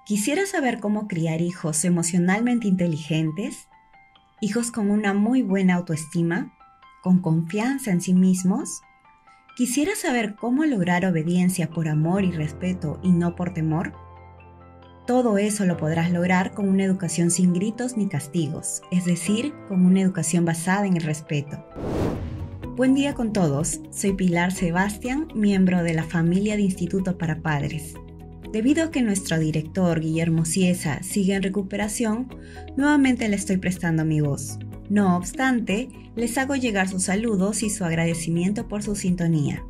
¿Quisieras saber cómo criar hijos emocionalmente inteligentes? ¿Hijos con una muy buena autoestima? ¿Con confianza en sí mismos? ¿Quisieras saber cómo lograr obediencia por amor y respeto y no por temor? Todo eso lo podrás lograr con una educación sin gritos ni castigos, es decir, con una educación basada en el respeto. Buen día con todos, soy Pilar Sebastián, miembro de la familia de Instituto para Padres. Debido a que nuestro director, Guillermo Ciesa, sigue en recuperación, nuevamente le estoy prestando mi voz. No obstante, les hago llegar sus saludos y su agradecimiento por su sintonía.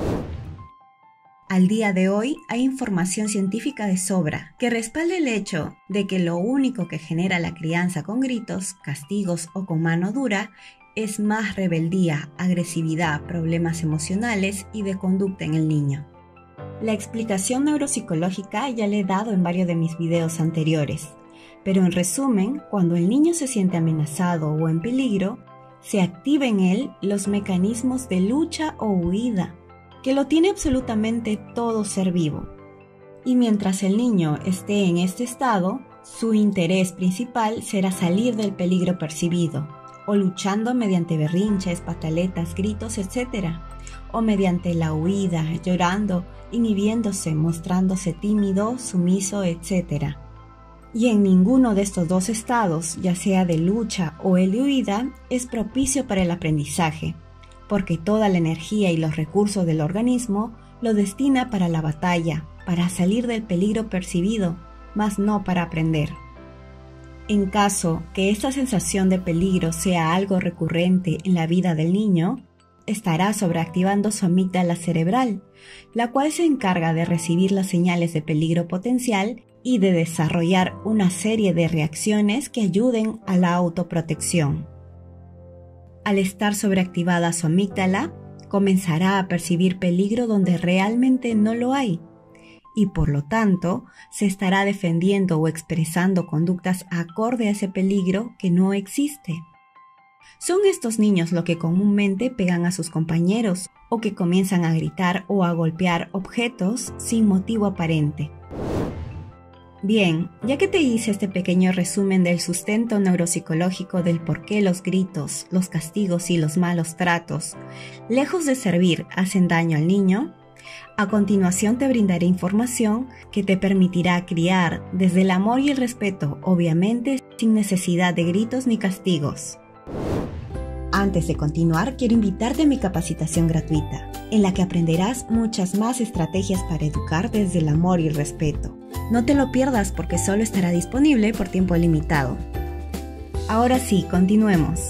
Al día de hoy hay información científica de sobra que respalda el hecho de que lo único que genera la crianza con gritos, castigos o con mano dura es más rebeldía, agresividad, problemas emocionales y de conducta en el niño. La explicación neuropsicológica ya le he dado en varios de mis videos anteriores, pero en resumen, cuando el niño se siente amenazado o en peligro, se activa en él los mecanismos de lucha o huida, que lo tiene absolutamente todo ser vivo. Y mientras el niño esté en este estado, su interés principal será salir del peligro percibido, o luchando mediante berrinches, pataletas, gritos, etc., o mediante la huida, llorando, inhibiéndose, mostrándose tímido, sumiso, etc. Y en ninguno de estos dos estados, ya sea de lucha o el de huida, es propicio para el aprendizaje, porque toda la energía y los recursos del organismo lo destina para la batalla, para salir del peligro percibido, mas no para aprender. En caso que esta sensación de peligro sea algo recurrente en la vida del niño, estará sobreactivando su amígdala cerebral, la cual se encarga de recibir las señales de peligro potencial y de desarrollar una serie de reacciones que ayuden a la autoprotección. Al estar sobreactivada su amígdala, comenzará a percibir peligro donde realmente no lo hay, y por lo tanto se estará defendiendo o expresando conductas acorde a ese peligro que no existe. Son estos niños los que comúnmente pegan a sus compañeros o que comienzan a gritar o a golpear objetos sin motivo aparente. Bien, ya que te hice este pequeño resumen del sustento neuropsicológico del por qué los gritos, los castigos y los malos tratos, lejos de servir, hacen daño al niño, a continuación te brindaré información que te permitirá criar desde el amor y el respeto, obviamente sin necesidad de gritos ni castigos. Antes de continuar, quiero invitarte a mi capacitación gratuita, en la que aprenderás muchas más estrategias para educar desde el amor y el respeto. No te lo pierdas porque solo estará disponible por tiempo limitado. Ahora sí, continuemos.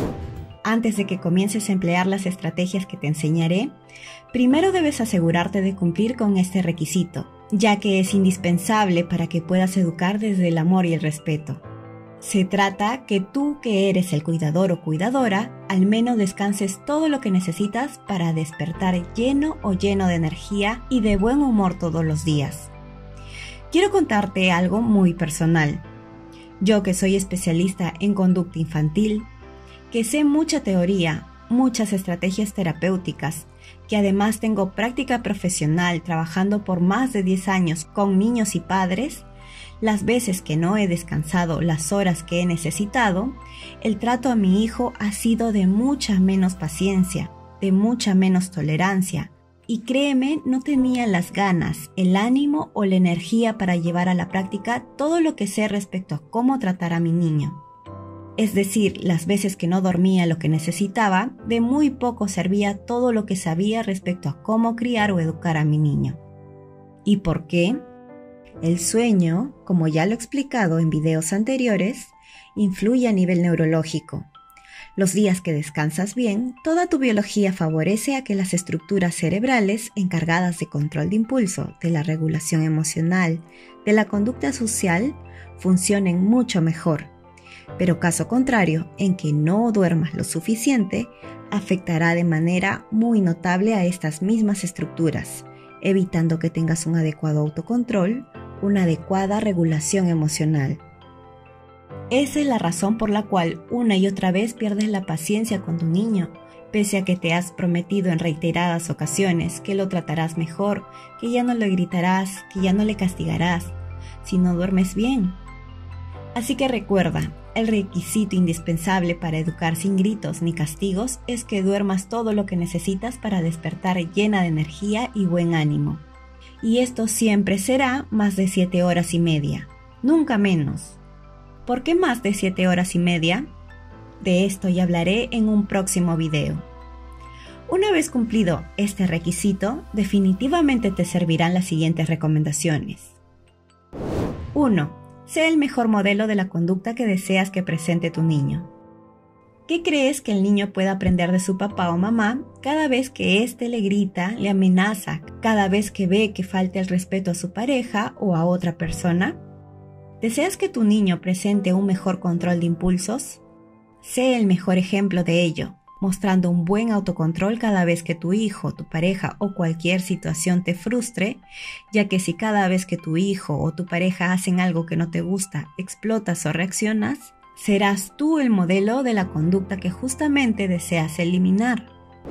Antes de que comiences a emplear las estrategias que te enseñaré, primero debes asegurarte de cumplir con este requisito, ya que es indispensable para que puedas educar desde el amor y el respeto. Se trata que tú, que eres el cuidador o cuidadora, al menos descanses todo lo que necesitas para despertar lleno o lleno de energía y de buen humor todos los días. Quiero contarte algo muy personal. Yo, que soy especialista en conducta infantil, que sé mucha teoría, muchas estrategias terapéuticas, que además tengo práctica profesional trabajando por más de 10 años con niños y padres, las veces que no he descansado, las horas que he necesitado, el trato a mi hijo ha sido de mucha menos paciencia, de mucha menos tolerancia, y créeme, no tenía las ganas, el ánimo o la energía para llevar a la práctica todo lo que sé respecto a cómo tratar a mi niño. Es decir, las veces que no dormía lo que necesitaba, de muy poco servía todo lo que sabía respecto a cómo criar o educar a mi niño. ¿Y por qué? El sueño, como ya lo he explicado en videos anteriores, influye a nivel neurológico. Los días que descansas bien, toda tu biología favorece a que las estructuras cerebrales encargadas de control de impulso, de la regulación emocional, de la conducta social, funcionen mucho mejor. Pero caso contrario, en que no duermas lo suficiente, afectará de manera muy notable a estas mismas estructuras, evitando que tengas un adecuado autocontrol, una adecuada regulación emocional. Esa es la razón por la cual una y otra vez pierdes la paciencia con tu niño, pese a que te has prometido en reiteradas ocasiones que lo tratarás mejor, que ya no le gritarás, que ya no le castigarás, si no duermes bien. Así que recuerda, el requisito indispensable para educar sin gritos ni castigos es que duermas todo lo que necesitas para despertar llena de energía y buen ánimo. Y esto siempre será más de 7 horas y media, nunca menos. ¿Por qué más de 7 horas y media? De esto ya hablaré en un próximo video. Una vez cumplido este requisito, definitivamente te servirán las siguientes recomendaciones. 1. Sé el mejor modelo de la conducta que deseas que presente tu niño. ¿Qué crees que el niño pueda aprender de su papá o mamá cada vez que éste le grita, le amenaza, cada vez que ve que falta el respeto a su pareja o a otra persona? ¿Deseas que tu niño presente un mejor control de impulsos? Sé el mejor ejemplo de ello, mostrando un buen autocontrol cada vez que tu hijo, tu pareja o cualquier situación te frustre, ya que si cada vez que tu hijo o tu pareja hacen algo que no te gusta, explotas o reaccionas, serás tú el modelo de la conducta que justamente deseas eliminar.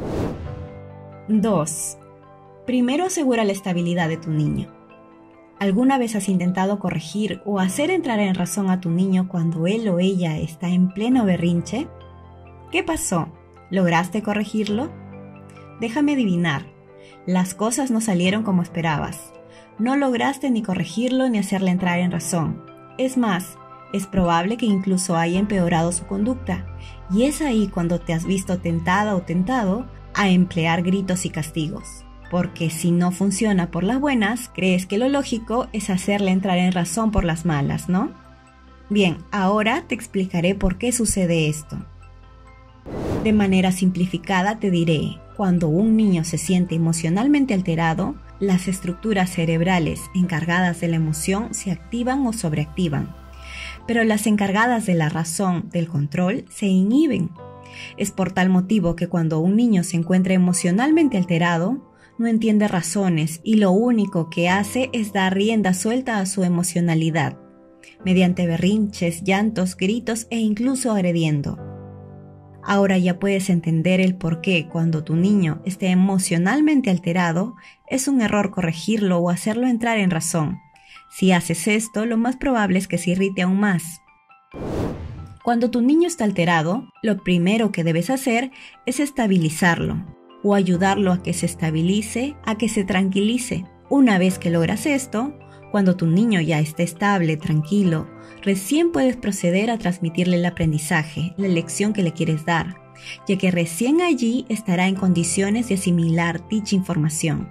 2. Primero asegura la estabilidad de tu niño. ¿Alguna vez has intentado corregir o hacer entrar en razón a tu niño cuando él o ella está en pleno berrinche? ¿Qué pasó? ¿Lograste corregirlo? Déjame adivinar, las cosas no salieron como esperabas. No lograste ni corregirlo ni hacerle entrar en razón. Es más, es probable que incluso haya empeorado su conducta. Y es ahí cuando te has visto tentada o tentado a emplear gritos y castigos. Porque si no funciona por las buenas, crees que lo lógico es hacerle entrar en razón por las malas, ¿no? Bien, ahora te explicaré por qué sucede esto. De manera simplificada te diré, cuando un niño se siente emocionalmente alterado, las estructuras cerebrales encargadas de la emoción se activan o sobreactivan, pero las encargadas de la razón, del control, se inhiben. Es por tal motivo que cuando un niño se encuentra emocionalmente alterado, no entiende razones y lo único que hace es dar rienda suelta a su emocionalidad, mediante berrinches, llantos, gritos e incluso agrediendo. Ahora ya puedes entender el por qué cuando tu niño esté emocionalmente alterado, es un error corregirlo o hacerlo entrar en razón. Si haces esto, lo más probable es que se irrite aún más. Cuando tu niño está alterado, lo primero que debes hacer es estabilizarlo o ayudarlo a que se estabilice, a que se tranquilice. Una vez que logras esto, cuando tu niño ya esté estable, tranquilo, recién puedes proceder a transmitirle el aprendizaje, la lección que le quieres dar, ya que recién allí estará en condiciones de asimilar dicha información.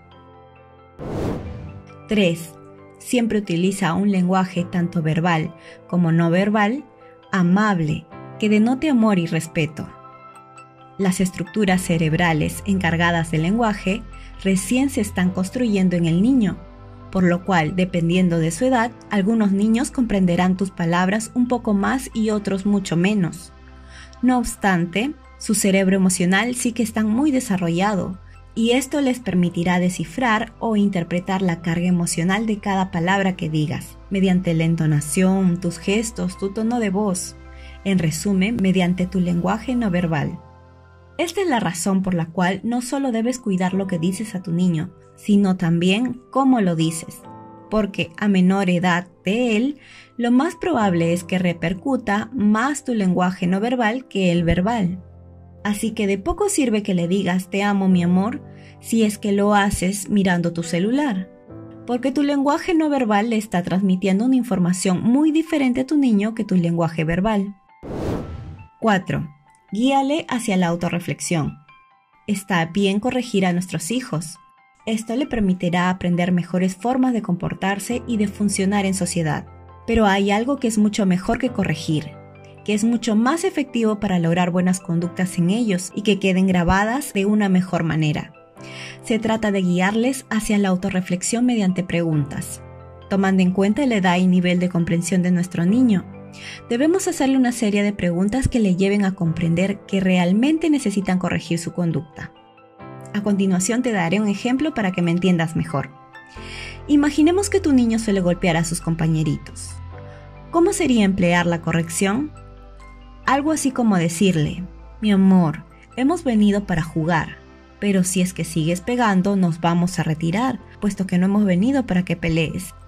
3. Siempre utiliza un lenguaje tanto verbal como no verbal, amable, que denote amor y respeto. Las estructuras cerebrales encargadas del lenguaje recién se están construyendo en el niño, por lo cual, dependiendo de su edad, algunos niños comprenderán tus palabras un poco más y otros mucho menos. No obstante, su cerebro emocional sí que está muy desarrollado, y esto les permitirá descifrar o interpretar la carga emocional de cada palabra que digas, mediante la entonación, tus gestos, tu tono de voz, en resumen, mediante tu lenguaje no verbal. Esta es la razón por la cual no solo debes cuidar lo que dices a tu niño, sino también cómo lo dices, porque a menor edad de él, lo más probable es que repercuta más tu lenguaje no verbal que el verbal. Así que de poco sirve que le digas te amo mi amor si es que lo haces mirando tu celular, porque tu lenguaje no verbal le está transmitiendo una información muy diferente a tu niño que tu lenguaje verbal. 4. Guíale hacia la autorreflexión. Está bien corregir a nuestros hijos. Esto le permitirá aprender mejores formas de comportarse y de funcionar en sociedad. Pero hay algo que es mucho mejor que corregir, que es mucho más efectivo para lograr buenas conductas en ellos y que queden grabadas de una mejor manera. Se trata de guiarles hacia la autorreflexión mediante preguntas. Tomando en cuenta la edad y nivel de comprensión de nuestro niño, debemos hacerle una serie de preguntas que le lleven a comprender que realmente necesitan corregir su conducta. A continuación te daré un ejemplo para que me entiendas mejor. Imaginemos que tu niño suele golpear a sus compañeritos. ¿Cómo sería emplear la corrección? Algo así como decirle, mi amor, hemos venido para jugar, pero si es que sigues pegando nos vamos a retirar, puesto que no hemos venido para que pelees,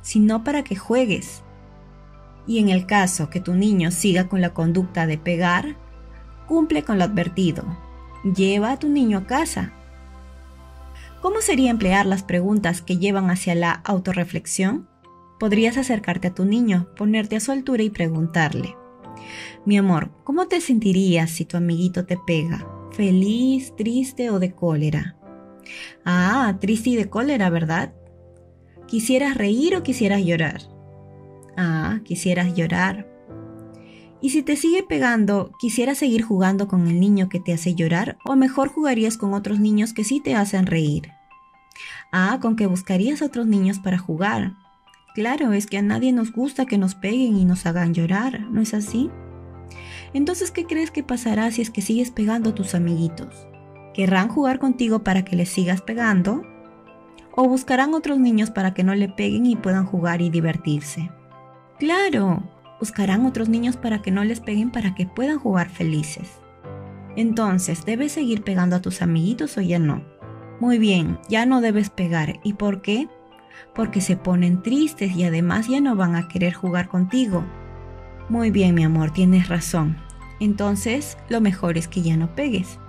sino para que juegues. Y en el caso que tu niño siga con la conducta de pegar, cumple con lo advertido. Lleva a tu niño a casa. ¿Cómo sería emplear las preguntas que llevan hacia la autorreflexión? Podrías acercarte a tu niño, ponerte a su altura y preguntarle: mi amor, ¿cómo te sentirías si tu amiguito te pega? ¿Feliz, triste o de cólera? Ah, triste y de cólera, ¿verdad? ¿Quisieras reír o quisieras llorar? Ah, quisieras llorar. Y si te sigue pegando, ¿quisieras seguir jugando con el niño que te hace llorar o mejor jugarías con otros niños que sí te hacen reír? Ah, con que buscarías otros niños para jugar. Claro, es que a nadie nos gusta que nos peguen y nos hagan llorar, ¿no es así? Entonces, ¿qué crees que pasará si es que sigues pegando a tus amiguitos? ¿Querrán jugar contigo para que les sigas pegando? ¿O buscarán otros niños para que no le peguen y puedan jugar y divertirse? Claro, buscarán otros niños para que no les peguen para que puedan jugar felices. Entonces, ¿debes seguir pegando a tus amiguitos o ya no? Muy bien, ya no debes pegar. ¿Y por qué? Porque se ponen tristes y además ya no van a querer jugar contigo. Muy bien, mi amor, tienes razón. Entonces, lo mejor es que ya no pegues.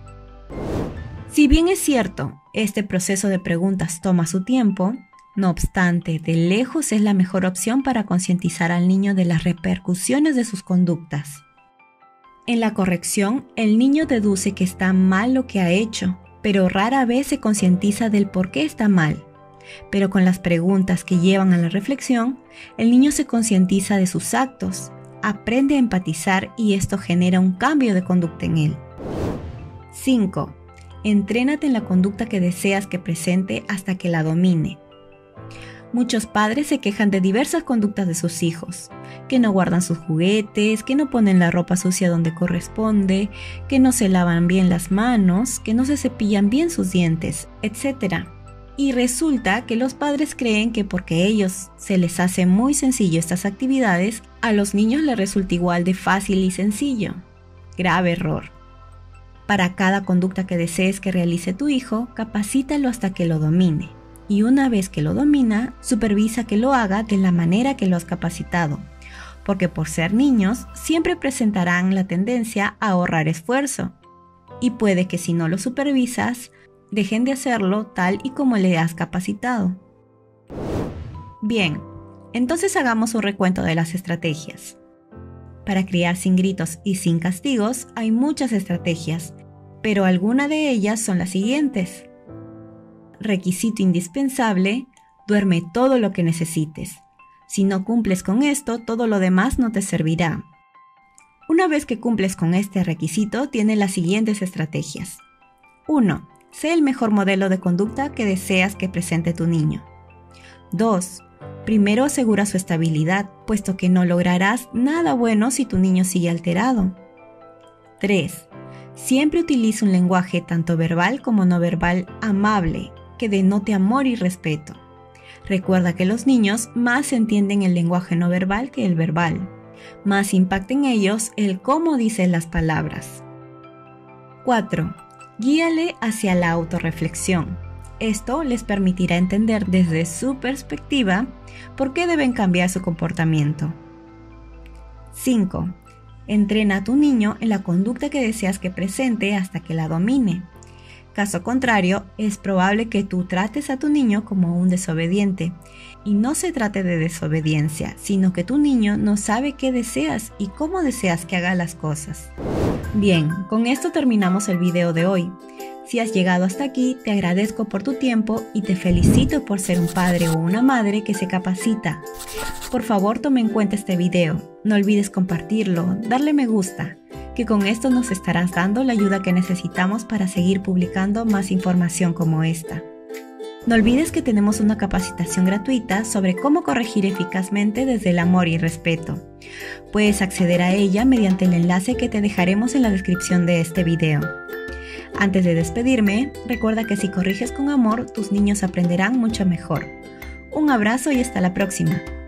Si bien es cierto, este proceso de preguntas toma su tiempo, no obstante, de lejos es la mejor opción para concientizar al niño de las repercusiones de sus conductas. En la corrección, el niño deduce que está mal lo que ha hecho, pero rara vez se concientiza del por qué está mal. Pero con las preguntas que llevan a la reflexión, el niño se concientiza de sus actos, aprende a empatizar y esto genera un cambio de conducta en él. 5. Entrénate en la conducta que deseas que presente hasta que la domine. Muchos padres se quejan de diversas conductas de sus hijos, que no guardan sus juguetes, que no ponen la ropa sucia donde corresponde, que no se lavan bien las manos, que no se cepillan bien sus dientes, etc. Y resulta que los padres creen que porque a ellos se les hace muy sencillo estas actividades, a los niños les resulta igual de fácil y sencillo. Grave error. Para cada conducta que desees que realice tu hijo, capacítalo hasta que lo domine. Y una vez que lo domina, supervisa que lo haga de la manera que lo has capacitado. Porque por ser niños, siempre presentarán la tendencia a ahorrar esfuerzo. Y puede que si no lo supervisas, dejen de hacerlo tal y como le has capacitado. Bien, entonces hagamos un recuento de las estrategias. Para criar sin gritos y sin castigos hay muchas estrategias, pero algunas de ellas son las siguientes. Requisito indispensable: duerme todo lo que necesites. Si no cumples con esto, todo lo demás no te servirá. Una vez que cumples con este requisito, tienes las siguientes estrategias. 1. Sé el mejor modelo de conducta que deseas que presente tu niño. 2. Primero asegura su estabilidad, puesto que no lograrás nada bueno si tu niño sigue alterado. 3. Siempre utiliza un lenguaje tanto verbal como no verbal amable, que denote amor y respeto. Recuerda que los niños más entienden el lenguaje no verbal que el verbal. Más impacta en ellos el cómo dicen las palabras. 4. Guíale hacia la autorreflexión. Esto les permitirá entender desde su perspectiva por qué deben cambiar su comportamiento. 5. Entrena a tu niño en la conducta que deseas que presente hasta que la domine. Caso contrario, es probable que tú trates a tu niño como un desobediente. Y no se trate de desobediencia, sino que tu niño no sabe qué deseas y cómo deseas que haga las cosas. Bien, con esto terminamos el video de hoy. Si has llegado hasta aquí, te agradezco por tu tiempo y te felicito por ser un padre o una madre que se capacita. Por favor, toma en cuenta este video. No olvides compartirlo, darle me gusta, que con esto nos estarás dando la ayuda que necesitamos para seguir publicando más información como esta. No olvides que tenemos una capacitación gratuita sobre cómo corregir eficazmente desde el amor y respeto. Puedes acceder a ella mediante el enlace que te dejaremos en la descripción de este video. Antes de despedirme, recuerda que si corriges con amor, tus niños aprenderán mucho mejor. Un abrazo y hasta la próxima.